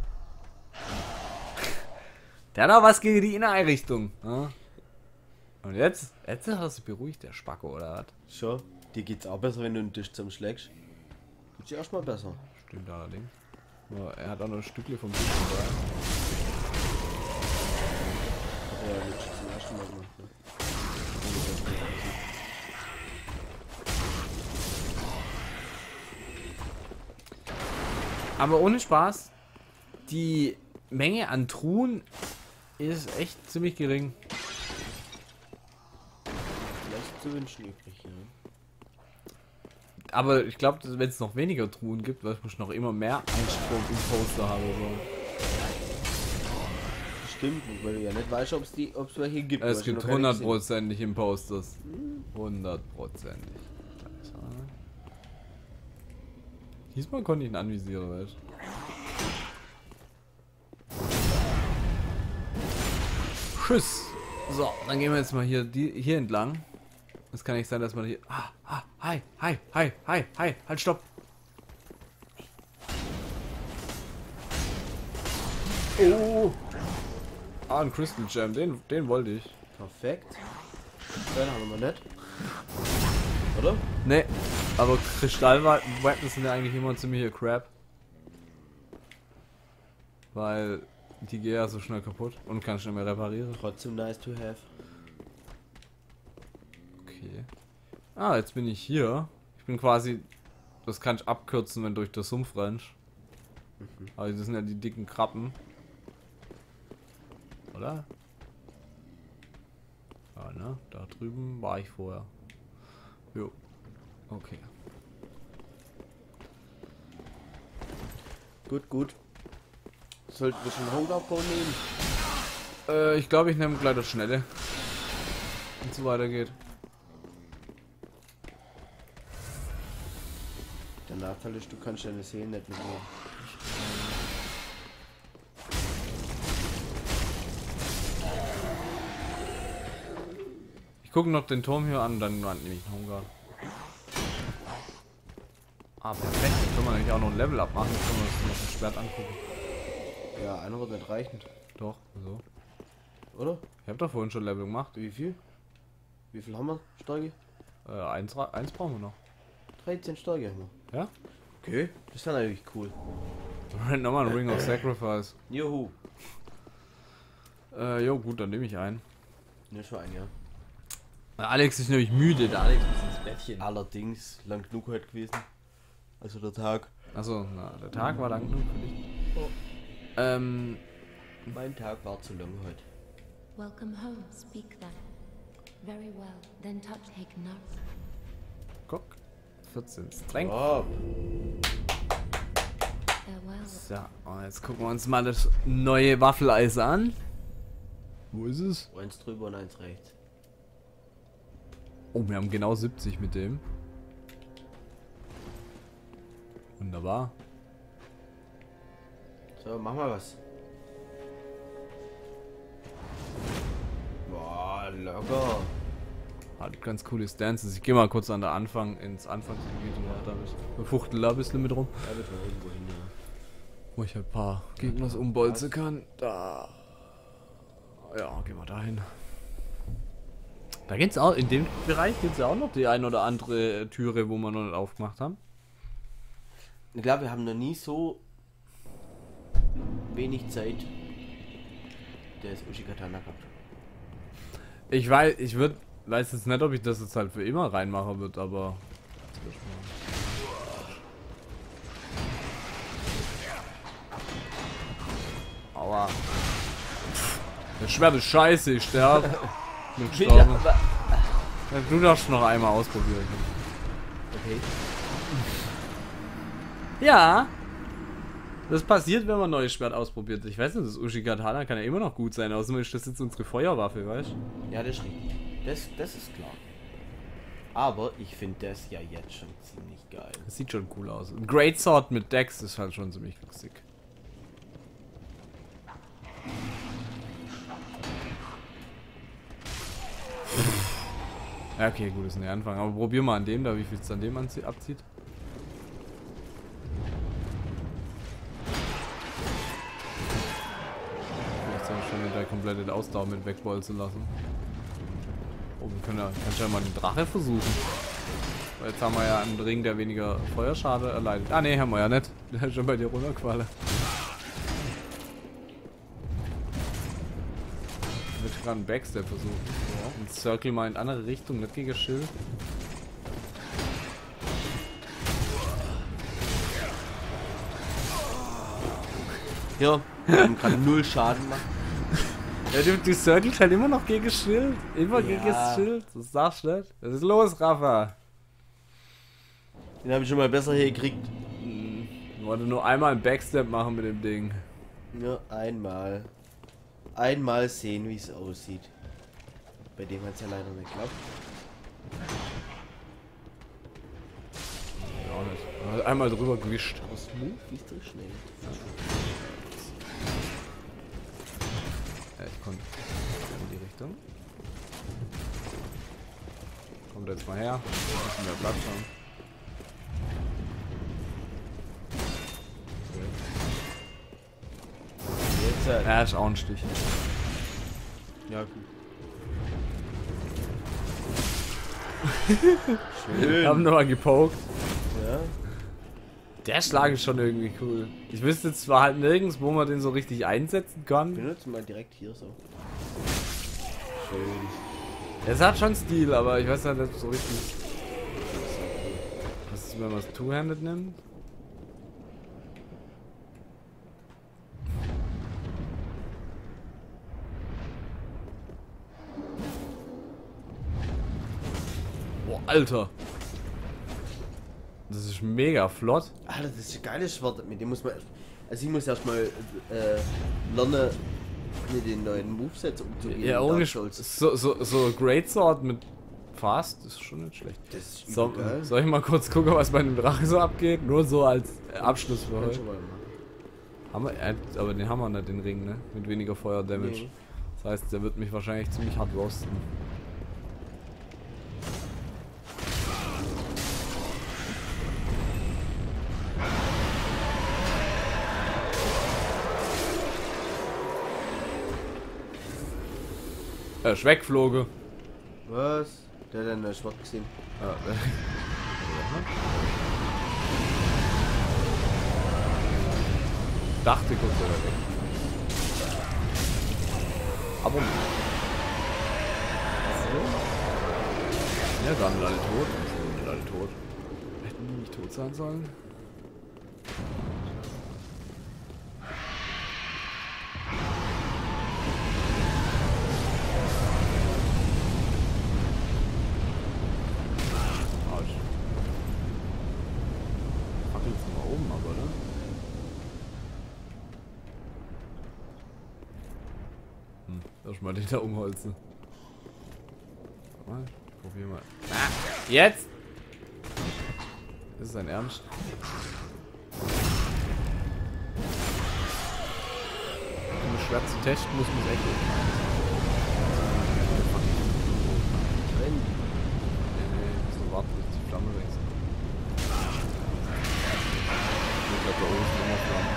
Der hat auch was gegen die Inneneinrichtung. Ne? Und jetzt hat er sich beruhigt, der Spacko, oder was? Schon. Dir geht's auch besser, wenn du den Tisch zusammenschlägst. Geht's dir erstmal besser. Stimmt allerdings. Aber er hat auch noch ein Stückchen vom Tisch dabei. Hat er ja nicht zum ersten Mal gemacht, ne? Aber ohne Spaß, die Menge an Truhen ist echt ziemlich gering. Vielleicht zu wünschen übrig, ja. Aber ich glaube, wenn es noch weniger Truhen gibt, weil ich noch immer mehr Einstrom im Poster habe. So. Stimmt, weil du ja nicht weißt, ob es welche gibt. Es gibt 100%ig im Posters. 100%ig. Diesmal konnte ich ihn anvisieren, weißt du. Tschüss. So, dann gehen wir jetzt mal hier entlang. Es kann nicht sein, dass man hier... Hi, halt, stopp. Oh. Ein Crystal Gem, den wollte ich. Perfekt. Den haben wir nicht. Oder? Ne, aber Kristallweapons sind ja eigentlich immer ziemlich Crap. Weil die gehen ja so schnell kaputt und kann schnell mehr reparieren. Trotzdem nice to have. Okay. Ah, jetzt bin ich hier. Ich bin quasi... Das kann ich abkürzen, wenn du durch den Sumpf rennst. Aber das sind ja die dicken Krabben. Oder? Ja, ne? Da drüben war ich vorher. Jo. Okay. Gut. Sollten wir schon Hungerpro nehmen? Ich glaube, ich nehme gleich das Schnelle. Wenn es so weitergeht. Der Nachteil ist, du kannst deine Seelen nicht mitnehmen. Ich gucke noch den Turm hier an, dann nehme ich einen Hunger. Ah, perfekt. Dann können wir nämlich auch noch ein Level abmachen. Dann können wir uns noch ein Schwert angucken. Ja, einer wird nicht reichen. Doch, so. Oder? Ich habe doch vorhin schon Level gemacht. Wie viel? Wie viel haben wir? Stärke? Eins brauchen wir noch. 13 Stärke haben wir. Ja? Okay, das ist dann natürlich cool. Nochmal ein Ring of Sacrifice. Juhu. Jo, gut, dann nehme ich einen. Ja, schon ein, ja. Alex ist nämlich müde. Der Alex muss ins Bettchen. Allerdings lang genug heute gewesen. Also der Tag. Achso, na, der Tag war lang genug für dich. Oh. Mein Tag war zu lang heute. Welcome home, speak then. Very well, then touch take no. Guck. 14 Strength. Oh. Farewell. So, und jetzt gucken wir uns mal das neue Waffeleis an. Wo ist es? Eins drüber und eins rechts. Oh, wir haben genau 70 mit dem. Wunderbar. So, mach mal was. Boah, locker. Hat ganz coole Stances. Ich gehe mal kurz ins Anfangsgebiet und da befuchtel da ein bisschen mit rum. Ja, bitte mal irgendwo hin, ja. Wo ich halt ein paar Gegner umbolzen kann. Da. Ja, gehen wir dahin. Da geht's auch, in dem Bereich gibt es ja auch noch die ein oder andere Türe, wo wir noch nicht aufgemacht haben. Ich glaube, wir haben noch nie so wenig Zeit des Ushikatana gehabt. Ich weiß jetzt nicht, ob ich das jetzt halt für immer reinmachen wird, aber. Aua. Das Schwert ist scheiße, ich sterbe. Bin gestorben. Ja, du darfst noch einmal ausprobieren. Okay. Ja. Das passiert, wenn man ein neues Schwert ausprobiert. Ich weiß nicht, das Ushikatana kann ja immer noch gut sein, außerdem ist das jetzt unsere Feuerwaffe, weißt du? Ja, das ist richtig. Das ist klar. Aber ich finde das ja jetzt schon ziemlich geil. Das sieht schon cool aus. Ein Great Sword mit Dex ist halt schon ziemlich sick. Ja, okay, gut, ist ein Anfang. Aber probier mal an dem da, wie viel es an dem abzieht. Vielleicht soll ich schon wieder komplette Ausdauer mit wegbolzen lassen. Oh, wir können kannst ja mal den Drache versuchen. Weil jetzt haben wir ja einen Ring, der weniger Feuerschade erleidet. Ah, ne, haben wir ja nicht. Der ist schon bei dir runtergefallen. Ich würde gerade einen Backstep versuchen. Ein Circle mal in andere Richtung, nicht gegen Schild. Ja, wir haben gerade 0 Schaden gemacht. Ja, die Circle halt immer noch gegen Schild. Immer gegen das Schild. Das sagst du nicht. Was ist los, Rafa? Den habe ich schon mal besser hier gekriegt. Ich wollte nur einmal einen Backstep machen mit dem Ding. Ja, einmal. Einmal sehen, wie es aussieht. Bei dem hat es ja leider nicht geklappt. Ja, nicht. Einmal drüber gewischt. Aber smooth ist so schnell. Ja, ich konnte in die Richtung. Kommt jetzt mal her. Ein bisschen mehr Platz haben. Jetzt Ja, ist auch ein Stich. ja, gut. Wir haben nochmal gepokt. Ja. Der Schlag ist schon irgendwie cool. Ich wüsste jetzt zwar halt nirgends, wo man den so richtig einsetzen kann. Benutzen mal direkt hier so. Schön. Es hat schon Stil, aber ich weiß halt nicht so richtig. Was ist, wenn man es Two-Handed nimmt? Boah, Alter. Das ist mega flott. Alter, das ist ein geiles Schwert. Mit dem muss man. Also, ich muss erstmal lernen, mit den neuen Movesets umzugehen. Ja, ohne so Great Sword mit fast, ist schon nicht schlecht. Das ist So, übel geil. soll ich mal kurz gucken, was bei dem Drache so abgeht? Nur so als Abschluss für Kannst heute. du mal machen. Haben wir, aber den haben wir nicht, den Ring, ne? Mit weniger Feuer-Damage. Nee. Das heißt, der wird mich wahrscheinlich ziemlich hart rosten. Schweckfloge. Was? Der hat einen Schwert gesehen. Ja, dachte kurz oder weg. Aber ja, dann alle tot. Sind alle tot. Hätten die nicht tot sein sollen? Arsch. Fackel ist mal oben, aber, ne? Erstmal den da umholzen. Mal, probier mal. Ah, jetzt! Ist es ein Ernst? Um es schwer zu testen, muss man es echt Rennen. Nee, muss nur warten, bis die Flamme wechselt. Ich glaube, da oben ist immer Flamme.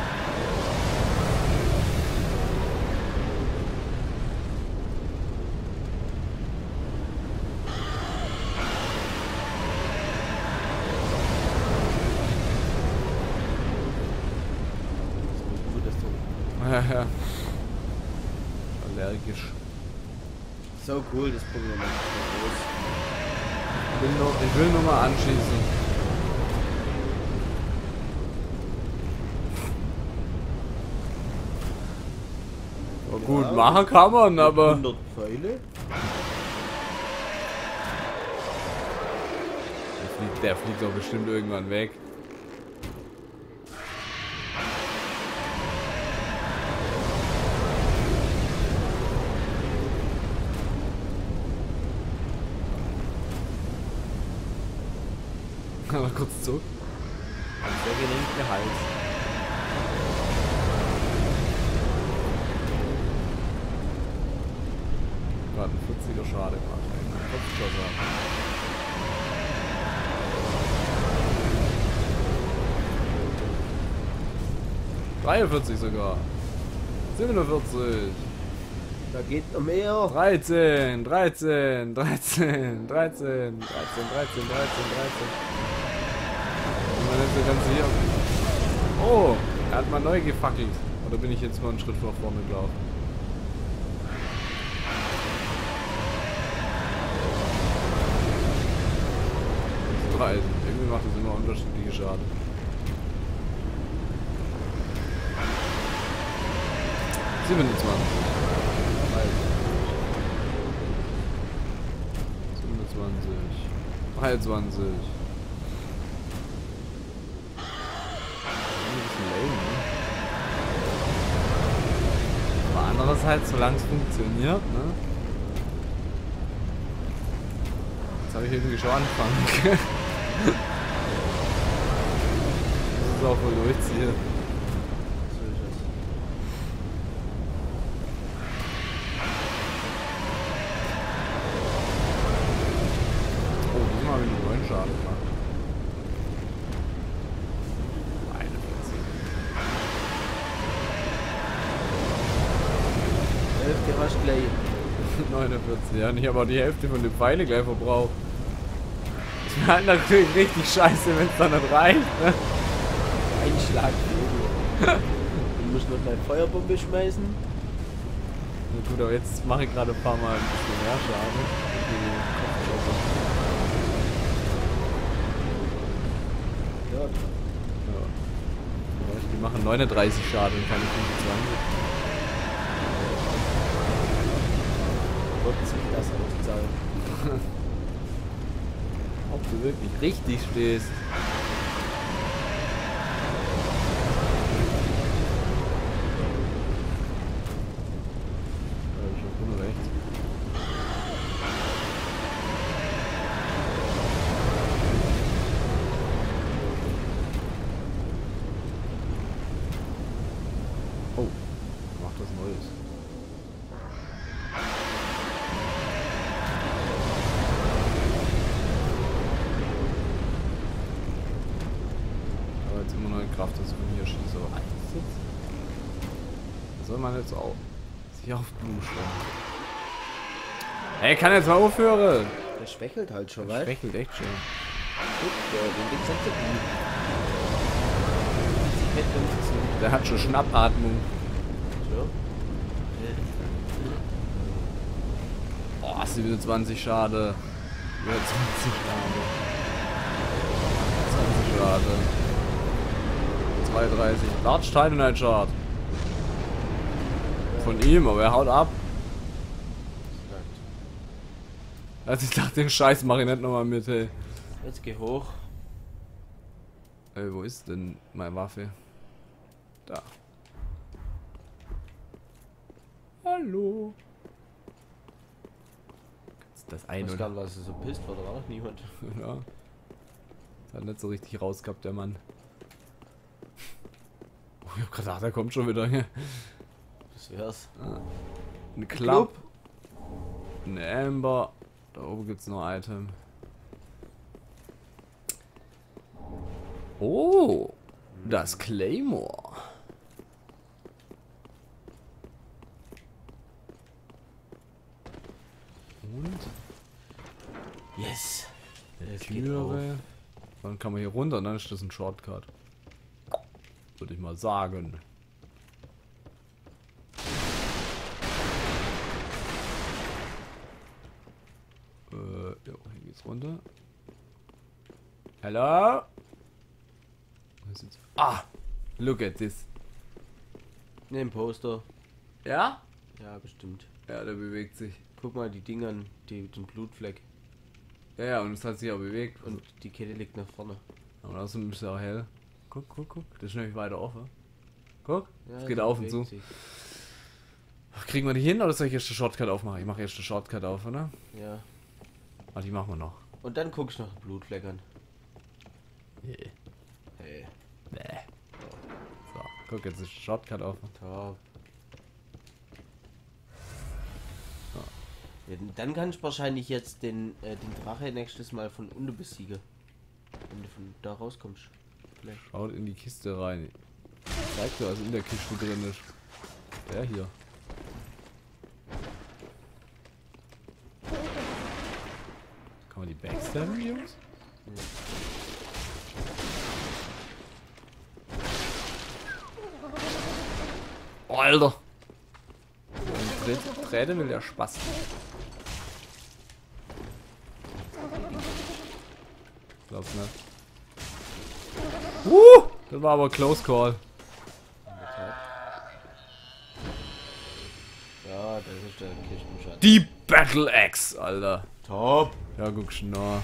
Ja. Allergisch. So cool, das probieren wir mal groß. Ich will nur mal anschießen. Oh, gut, machen kann man, aber 100 Pfeile. der fliegt doch bestimmt irgendwann weg. Aber kurz zurück. Sehr gelenkt der Hals. Gerade ein 40er Schade gemacht. Ein Kopfschuss haben. ...43 sogar. 47. Da geht noch mehr. 13, 13, 13, 13, 13, 13, 13, 13, 13. Man ist so ganz hier. Oh, er hat mal neu gefackelt. Oder bin ich jetzt mal einen Schritt nach vorne gelaufen? Irgendwie macht das immer unterschiedliche Schaden. ...27. 23. Ein bisschen lame, ne? Aber andererseits, solange es funktioniert, ne? Jetzt habe ich irgendwie schon angefangen. Das ist auch wohl durchziehen. Schade gemacht. 41. Hälfte hast du gleich. 49, ja. Und ich habe auch die Hälfte von den Pfeile gleich verbraucht. Das wäre halt natürlich richtig scheiße, wenn es dann nicht reicht, ne? Ein Schlag. Du musst noch eine Feuerbombe schmeißen. Na gut, aber jetzt mache ich gerade ein paar Mal ein bisschen mehr Schade. Ja. Die machen 39 Schaden und keine 25. Gott sich das auszahlen. Ob du wirklich richtig stehst. Ich hab nur rechts. Kraft, dass ich von hier schieße. Aber reicht das jetzt? Soll man jetzt auch sich auf Blue stellen? Ey, kann jetzt mal aufhören! Der schwächelt halt schon, Der schwächelt echt schön. Guck, den Ding sagt Der hat schon Schnappatmung. so. Oh, 27 schade. Über 20 schade. 20 schade. 32. Large Titanite Shard. Von ihm, aber er haut ab. Also ich dachte, den Scheiß mache ich nicht nochmal mit, ey. Jetzt geh hoch. Ey, wo ist denn meine Waffe? Da. Hallo. Ist das Ich ein weiß oder? gar nicht, was er so pisst, war da war noch niemand. Ja. Das hat nicht so richtig rausgehabt, der Mann. Oh, ich hab grad gedacht, der kommt schon wieder hier. Das wär's. Ein Club. Ein Amber. Da oben gibt's noch ein Item. Oh, das Claymore. Und Yes. eine Es geht Türe. Dann kann man hier runter und dann ist das ein Shortcut. Würde ich mal sagen. Jo, hier geht's runter. Hello? Ah! Look at this. Ne, ein Poster. Ja? Ja, bestimmt. Ja, der bewegt sich. Guck mal, die Dinger, den Blutfleck. Ja, ja, und es hat sich auch bewegt. Und die Kette liegt nach vorne. Aber das ist ja auch hell. Guck, guck, guck. Das ist nämlich weiter offen. Guck, Ja, es geht die auf und bewegt zu. sich. Kriegen wir die hin oder soll ich jetzt den Shortcut aufmachen? Ich mache jetzt den Shortcut auf, oder? Ja. Ah, die machen wir noch. Und dann guckst du nach den Blutfleckern. Yeah. Hey. Nee. So, guck, jetzt ist der Shortcut auf. Top. Ja, dann kannst du wahrscheinlich jetzt den Drache nächstes Mal von unten besiegen. Wenn du von da rauskommst. Vielleicht. Schaut in die Kiste rein. Zeigt dir, was in der Kiste drin ist. Der hier. Kann man die backstabben, Jungs? Oh, Alter! Träne will der Spaß. Glaub's nicht. Das war aber close call. Ja, das ist der Kistenschatz. Die Battle Axe, Alter. Top. Ja, guck schon nach.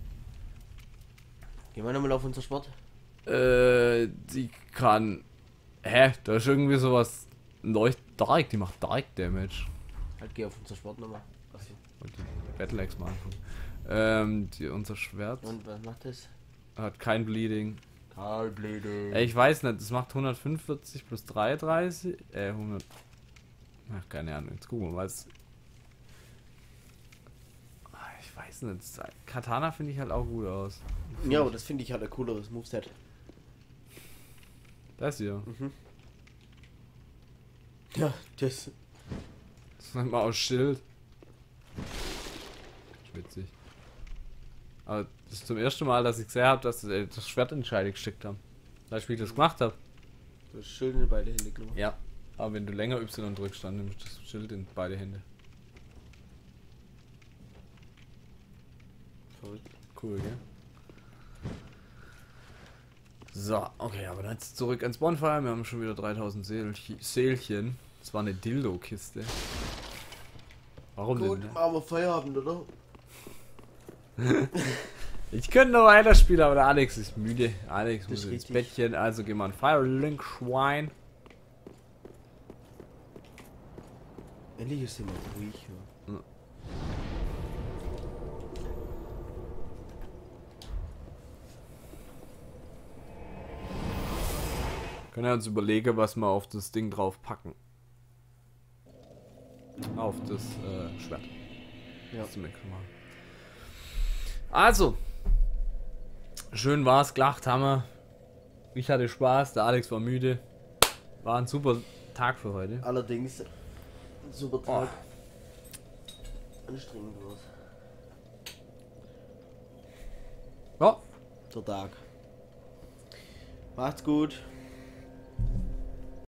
Gehen wir nochmal auf unser Sport. Die kann. Hä? Da ist irgendwie sowas. Dark, die macht Dark Damage. Halt, geh auf unser Sport nochmal. Achso. Und die Battle Axe mal angucken. Unser Schwert Und was macht das? hat kein Bleeding. Kaltblüte. Ich weiß nicht, das macht 145 plus 33. 100. Ach, keine Ahnung, jetzt gucken wir mal. Ich weiß nicht, Katana finde ich halt auch gut aus. Ja, aber das finde ich halt ein cooleres Moveset. Das hier. Ja, das. Das nennt man auch Schild. Witzig. Aber das ist zum ersten Mal, dass ich gesehen habe, dass das Schwert in die Scheide gesteckt haben. Weißt du, wie ich das gemacht habe? Du hast Schild in beide Hände genommen. Ja. Aber wenn du länger Y drückst, dann nimmst du das Schild in beide Hände. Verrückt. Cool, gell? So, okay, aber dann jetzt zurück ans Bonfire. Wir haben schon wieder 3000 Seelchen. Das war eine Dildo-Kiste. Warum Gut, denn? machen wir Feierabend, oder? Ich könnte noch weiterspielen, aber der Alex ist müde. Alex muss ist ins richtig. Bettchen, also gehen wir an Firelink Schwein. Endlich ist immer ruhig. Ja. Können wir uns überlegen, was wir auf das Ding drauf packen. Auf das Schwert. Ja. Das machen. Also. Schön war's, gelacht haben wir. Ich hatte Spaß, der Alex war müde. War ein super Tag für heute. Allerdings, super Tag. Anstrengend was. Ja. Der Tag. Macht's gut.